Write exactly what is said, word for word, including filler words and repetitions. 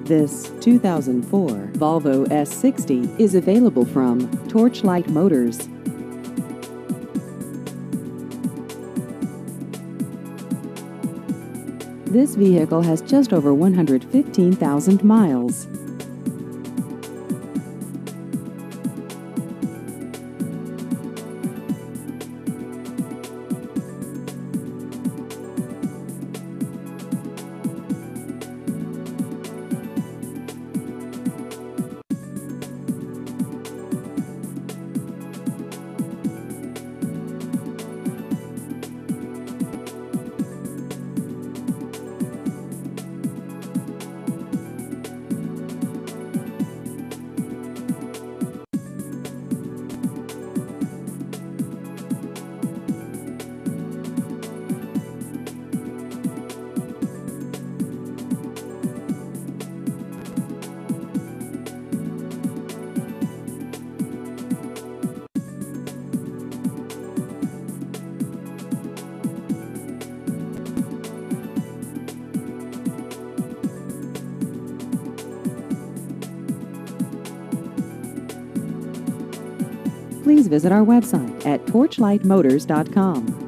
This two thousand four Volvo S sixty is available from Torchlight Motors. This vehicle has just over one hundred fifteen thousand miles. Please visit our website at torchlight motors dot com.